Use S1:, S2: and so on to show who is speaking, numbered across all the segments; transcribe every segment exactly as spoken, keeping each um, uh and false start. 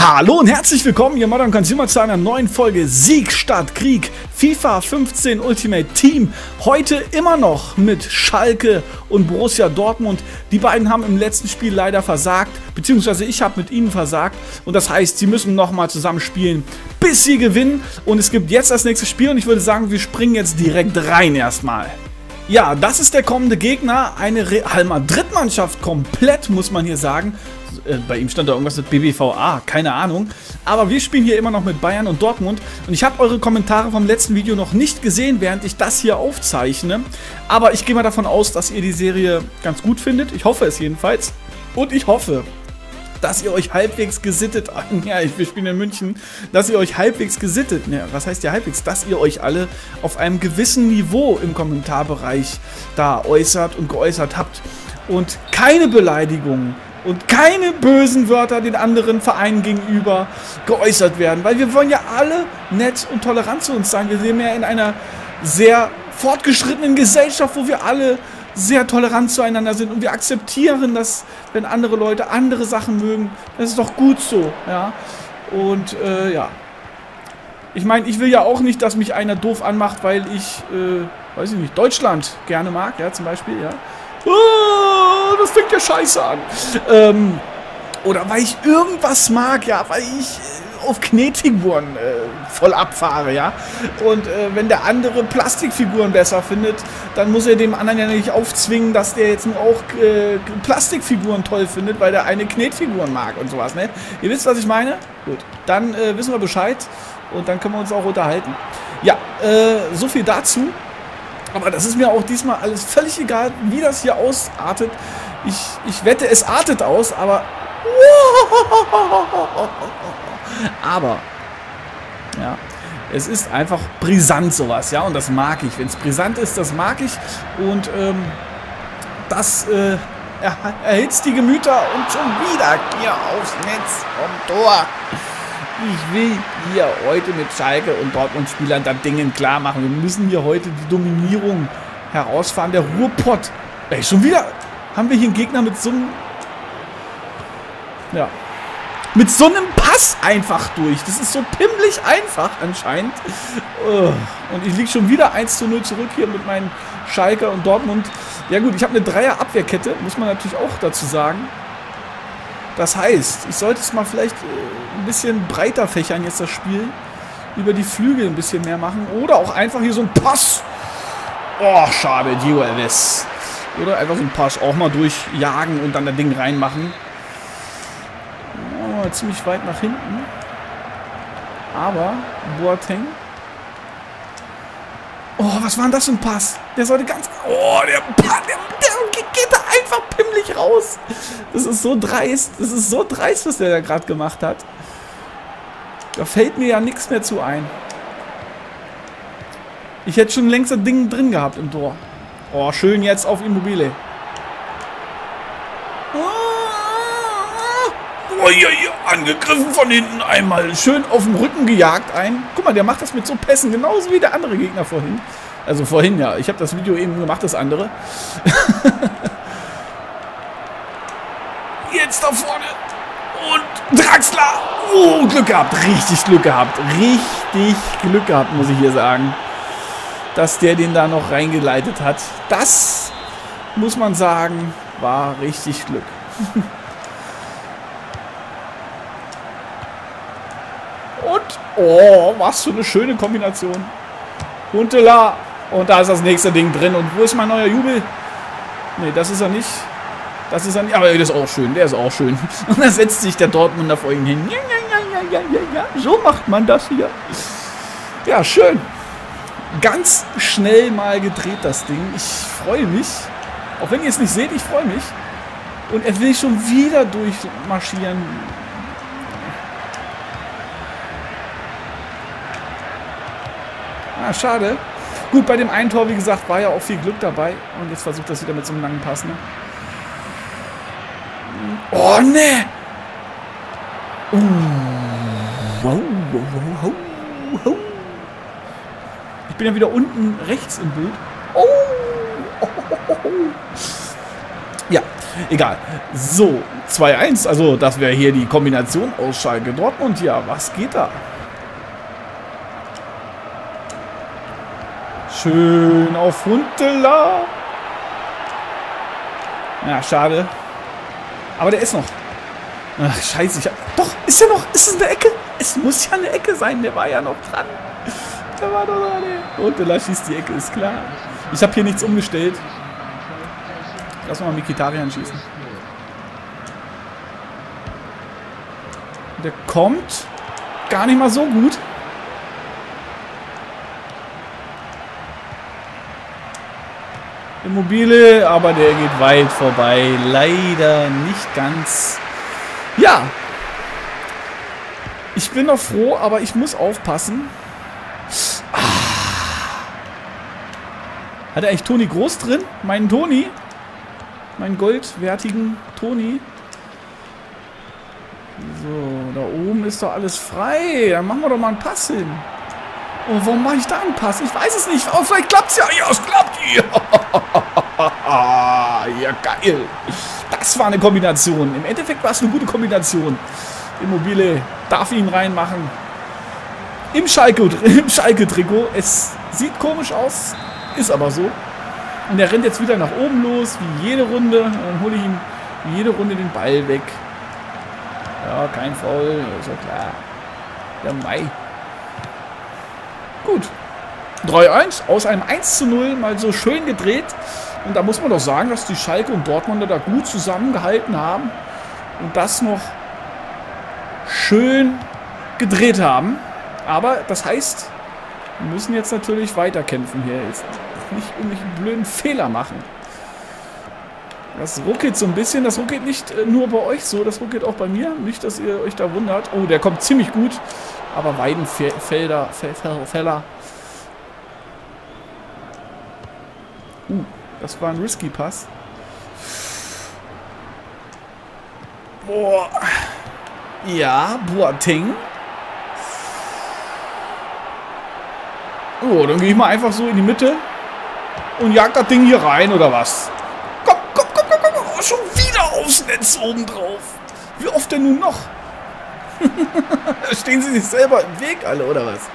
S1: Hallo und herzlich willkommen, ihr Modern Consumer, zu einer neuen Folge Sieg statt Krieg, FIFA fünfzehn Ultimate Team. Heute immer noch mit Schalke und Borussia Dortmund. Die beiden haben im letzten Spiel leider versagt, beziehungsweise ich habe mit ihnen versagt. Und das heißt, sie müssen nochmal zusammen spielen, bis sie gewinnen. Und es gibt jetzt das nächste Spiel und ich würde sagen, wir springen jetzt direkt rein erstmal. Ja, das ist der kommende Gegner, eine Real Madrid-Mannschaft komplett, muss man hier sagen. Bei ihm stand da irgendwas mit B B V A, keine Ahnung. Aber wir spielen hier immer noch mit Bayern und Dortmund. Und ich habe eure Kommentare vom letzten Video noch nicht gesehen, während ich das hier aufzeichne. Aber ich gehe mal davon aus, dass ihr die Serie ganz gut findet. Ich hoffe es jedenfalls. Und ich hoffe, dass ihr euch halbwegs gesittet, ja, wir spielen in München, dass ihr euch halbwegs gesittet, ja, was heißt ja halbwegs, dass ihr euch alle auf einem gewissen Niveau im Kommentarbereich da äußert und geäußert habt. Und keine Beleidigungen und keine bösen Wörter den anderen Vereinen gegenüber geäußert werden. Weil wir wollen ja alle nett und tolerant zu uns sein. Wir leben ja in einer sehr fortgeschrittenen Gesellschaft, wo wir alle sehr tolerant zueinander sind. Und wir akzeptieren, dass, wenn andere Leute andere Sachen mögen, das ist doch gut so. Ja? Und äh, ja. Ich meine, ich will ja auch nicht, dass mich einer doof anmacht, weil ich, äh, weiß ich nicht, Deutschland gerne mag, ja, zum Beispiel, ja. Oh, das fängt ja scheiße an. Ähm, oder weil ich irgendwas mag, ja, weil ich äh, auf Knetfiguren äh, voll abfahre, ja. Und äh, wenn der andere Plastikfiguren besser findet, dann muss er dem anderen ja nicht aufzwingen, dass der jetzt nur auch äh, Plastikfiguren toll findet, weil der eine Knetfiguren mag und sowas, ne? Ihr wisst, was ich meine? Gut, dann äh, wissen wir Bescheid und dann können wir uns auch unterhalten. Ja, äh, so viel dazu. Aber das ist mir auch diesmal alles völlig egal, wie das hier ausartet. Ich, ich wette, es artet aus, aber... Aber, ja, es ist einfach brisant sowas, ja, und das mag ich. Wenn es brisant ist, das mag ich. Und ähm, das äh, er, erhitzt die Gemüter und schon wieder hier aufs Netz vom Tor. Ich will hier heute mit Schalke und Dortmund-Spielern das Ding klar machen. Wir müssen hier heute die Dominierung herausfahren. Der Ruhrpott. Ey, schon wieder haben wir hier einen Gegner mit so einem... Ja. Mit so einem Pass einfach durch. Das ist so pimmelig einfach anscheinend. Und ich liege schon wieder eins zu null zurück hier mit meinen Schalke und Dortmund. Ja gut, ich habe eine Dreier-Abwehrkette. Muss man natürlich auch dazu sagen. Das heißt, ich sollte es mal vielleicht äh, ein bisschen breiter fächern jetzt das Spiel. Über die Flügel ein bisschen mehr machen. Oder auch einfach hier so ein Pass. Oh, schade, Diego Alves. Oder einfach so ein Pass auch mal durchjagen und dann das Ding reinmachen. Oh, ziemlich weit nach hinten. Aber Boateng. Oh, was war denn das für ein Pass? Der sollte ganz... Oh, der Pass, der, der geht da einfach pimmelig raus. Das ist so dreist. Das ist so dreist, was der da gerade gemacht hat. Da fällt mir ja nichts mehr zu ein. Ich hätte schon längst das Ding drin gehabt im Tor. Oh, schön jetzt auf Immobile. Oh, ja, ja, angegriffen von hinten einmal. Schön auf dem Rücken gejagt ein. Guck mal, der macht das mit so Pässen, genauso wie der andere Gegner vorhin. Also vorhin, ja. Ich habe das Video eben gemacht, das andere. Jetzt da vorne. Und Draxler. Oh, Glück gehabt. Richtig Glück gehabt. Richtig Glück gehabt, muss ich hier sagen. Dass der den da noch reingeleitet hat. Das, muss man sagen, war richtig Glück. Und, oh, was für eine schöne Kombination. Huntelaar. Und da ist das nächste Ding drin. Und wo ist mein neuer Jubel? Ne, das ist er nicht. Das ist er nicht. Aber der ist auch schön. Der ist auch schön. Und da setzt sich der Dortmunder vor ihm hin. Ja, ja, ja, ja, ja, ja. So macht man das hier. Ja, schön. Ganz schnell mal gedreht, das Ding. Ich freue mich. Auch wenn ihr es nicht seht, ich freue mich. Und er will schon wieder durchmarschieren. Ah, schade. Gut, bei dem einen Tor, wie gesagt, war ja auch viel Glück dabei. Und jetzt versucht das wieder mit so einem langen Pass, ne? Oh, ne! Uh. Wow, wow, wow, wow. Ich bin ja wieder unten rechts im Bild. Oh. Oh, oh, oh. Ja, Egal. So, zwei eins. Also, das wäre hier die Kombination aus Schalke Dortmund. Ja, was geht da? Schön auf Huntelaar. Ja, schade. Aber der ist noch. Ach, scheiße. Ich hab, doch, ist ja noch. Ist es eine Ecke? Es muss ja eine Ecke sein. Der war ja noch dran. Der war doch noch nicht. Huntelaar schießt die Ecke, ist klar. Ich habe hier nichts umgestellt. Lass mal Mkhitaryan schießen. Der kommt gar nicht mal so gut. Immobile, aber der geht weit vorbei. Leider nicht ganz. Ja. Ich bin noch froh, aber ich muss aufpassen. Ah. Hat er eigentlich Toni Groß drin? Meinen Toni? Meinen goldwertigen Toni? So, da oben ist doch alles frei. Dann machen wir doch mal einen Pass hin. Oh, warum mache ich da einen Pass? Ich weiß es nicht. Oh, vielleicht klappt es ja. Ja, es klappt. Ja. Ja, geil. Das war eine Kombination. Im Endeffekt war es eine gute Kombination. Immobile darf ihn reinmachen. Im Schalke, im Schalke-Trikot. Es sieht komisch aus, ist aber so. Und er rennt jetzt wieder nach oben los, wie jede Runde. Und dann hole ich ihm wie jede Runde den Ball weg. Ja, kein Foul, ist ja klar. Der Mai. Gut. drei eins aus einem eins zu null mal so schön gedreht. Und da muss man doch sagen, dass die Schalke und Dortmunder da gut zusammengehalten haben. Und das noch schön gedreht haben. Aber das heißt, wir müssen jetzt natürlich weiterkämpfen hier. Jetzt nicht irgendwelche blöden Fehler machen. Das ruckelt so ein bisschen. Das ruckelt nicht nur bei euch so, das ruckelt auch bei mir. Nicht, dass ihr euch da wundert. Oh, der kommt ziemlich gut. Aber Weidenfelder, Feller. Uh, das war ein risky Pass. Boah. Ja, Boateng. Oh, dann gehe ich mal einfach so in die Mitte und jag das Ding hier rein, oder was? Komm, komm, komm, komm, komm. Oh, schon wieder aufs Netz oben drauf. Wie oft denn nun noch? Stehen sie sich selber im Weg alle, oder was?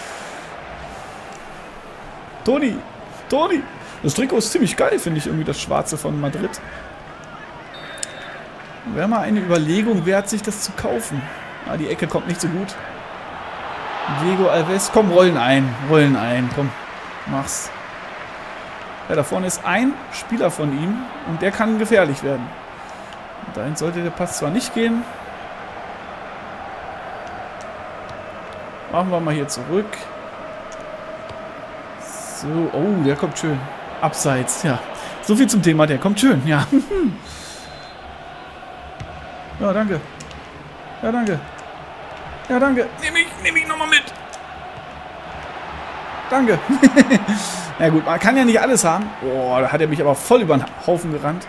S1: Toni, Toni. Das Trikot ist ziemlich geil, finde ich, irgendwie das Schwarze von Madrid. Wäre mal eine Überlegung wert, sich das zu kaufen. Ah, die Ecke kommt nicht so gut. Diego Alves, komm, rollen ein, rollen ein, komm, mach's. Ja, da vorne ist ein Spieler von ihm und der kann gefährlich werden. Und dahin sollte der Pass zwar nicht gehen. Machen wir mal hier zurück. So, oh, der kommt schön. Abseits, ja. So viel zum Thema, der kommt schön, ja. Ja, danke. Ja, danke. Ja, danke. Nehme ich, nehm ich nochmal mit. Danke. Na gut, man kann ja nicht alles haben. Boah, da hat er mich aber voll über den Haufen gerannt.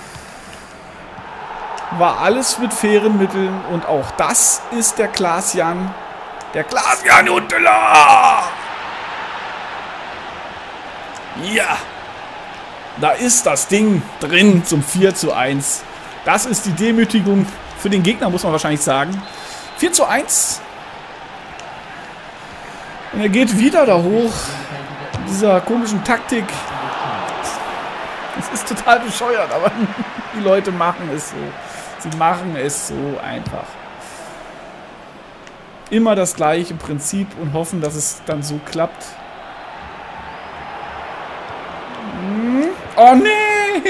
S1: War alles mit fairen Mitteln. Und auch das ist der Klaas-Jan. Der Klaas-Jan Huntelaar. Ja. Da ist das Ding drin zum vier zu eins. Das ist die Demütigung für den Gegner, muss man wahrscheinlich sagen. vier zu eins. Und er geht wieder da hoch. In dieser komischen Taktik. Es ist total bescheuert, aber die Leute machen es so. Sie machen es so einfach. Immer das gleiche Prinzip und hoffen, dass es dann so klappt. Oh nee!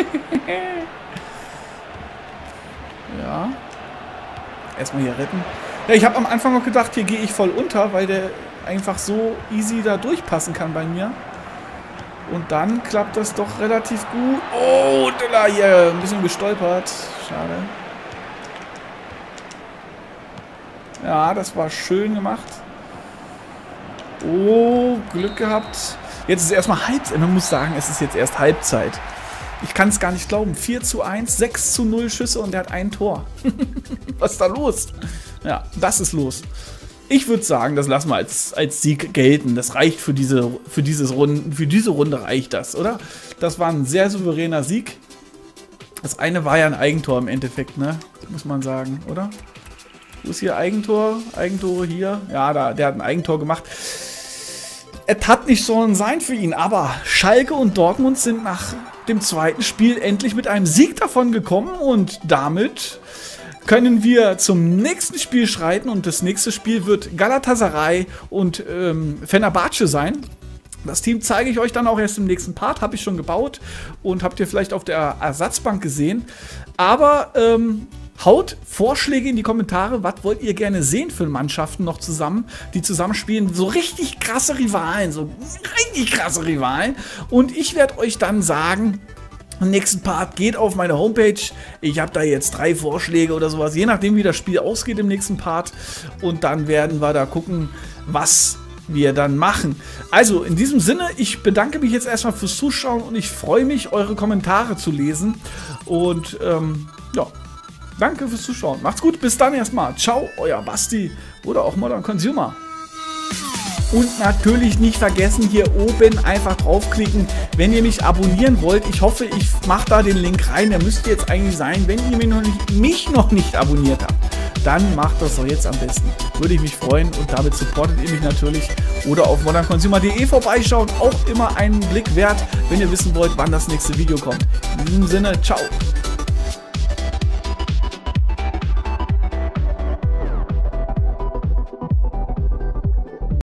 S1: Ja. Erstmal hier retten. Ja, ich habe am Anfang noch gedacht, hier gehe ich voll unter, weil der einfach so easy da durchpassen kann bei mir. Und dann klappt das doch relativ gut. Oh, da hier ein bisschen gestolpert. Schade. Ja, das war schön gemacht. Oh, Glück gehabt. Jetzt ist erstmal Halbzeit. Man muss sagen, es ist jetzt erst Halbzeit. Ich kann es gar nicht glauben. vier zu eins, sechs zu null Schüsse und der hat ein Tor. Was ist da los? Ja, das ist los. Ich würde sagen, das lassen wir als, als Sieg gelten. Das reicht für diese, für, dieses Runden, für diese Runde reicht das, oder? Das war ein sehr souveräner Sieg. Das eine war ja ein Eigentor im Endeffekt, ne? Muss man sagen, oder? Wo ist hier Eigentor? Eigentore hier? Ja, da, der hat ein Eigentor gemacht. Es hat nicht so sein für ihn, aber Schalke und Dortmund sind nach dem zweiten Spiel endlich mit einem Sieg davon gekommen und damit können wir zum nächsten Spiel schreiten und das nächste Spiel wird Galatasaray und ähm, Fenerbahce sein. Das Team zeige ich euch dann auch erst im nächsten Part, habe ich schon gebaut und habt ihr vielleicht auf der Ersatzbank gesehen. Aber ähm, haut Vorschläge in die Kommentare, was wollt ihr gerne sehen für Mannschaften noch zusammen, die zusammenspielen. So richtig krasse Rivalen, so richtig krasse Rivalen. Und ich werde euch dann sagen, im nächsten Part geht auf meine Homepage. Ich habe da jetzt drei Vorschläge oder sowas, je nachdem wie das Spiel ausgeht im nächsten Part. Und dann werden wir da gucken, was wir dann machen. Also in diesem Sinne, ich bedanke mich jetzt erstmal fürs Zuschauen und ich freue mich, eure Kommentare zu lesen. Und ähm, ja, danke fürs Zuschauen. Macht's gut, bis dann erstmal. Ciao, euer Basti oder auch Modern Consumer. Und natürlich nicht vergessen, hier oben einfach draufklicken, wenn ihr mich abonnieren wollt. Ich hoffe, ich mache da den Link rein. Der müsste jetzt eigentlich sein. Wenn ihr mich noch nicht, mich noch nicht abonniert habt, dann macht das doch jetzt am besten. Würde ich mich freuen und damit supportet ihr mich natürlich. Oder auf modern consumer punkt de vorbeischauen. Auch immer einen Blick wert, wenn ihr wissen wollt, wann das nächste Video kommt. In diesem Sinne, ciao.